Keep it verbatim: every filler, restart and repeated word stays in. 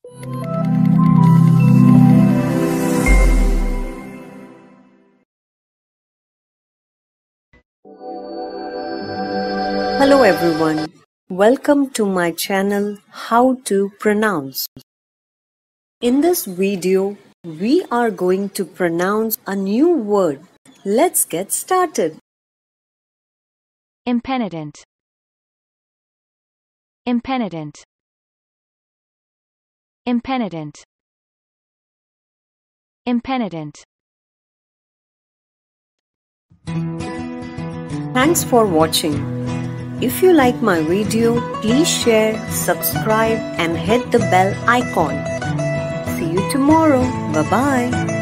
Hello everyone, welcome to my channel How to Pronounce. In this video, we are going to pronounce a new word. Let's get started. Impenitent. Impenitent. Impenitent. Impenitent. Thanks for watching. If you like my video, please share, subscribe and hit the bell icon. See you tomorrow. Bye-bye.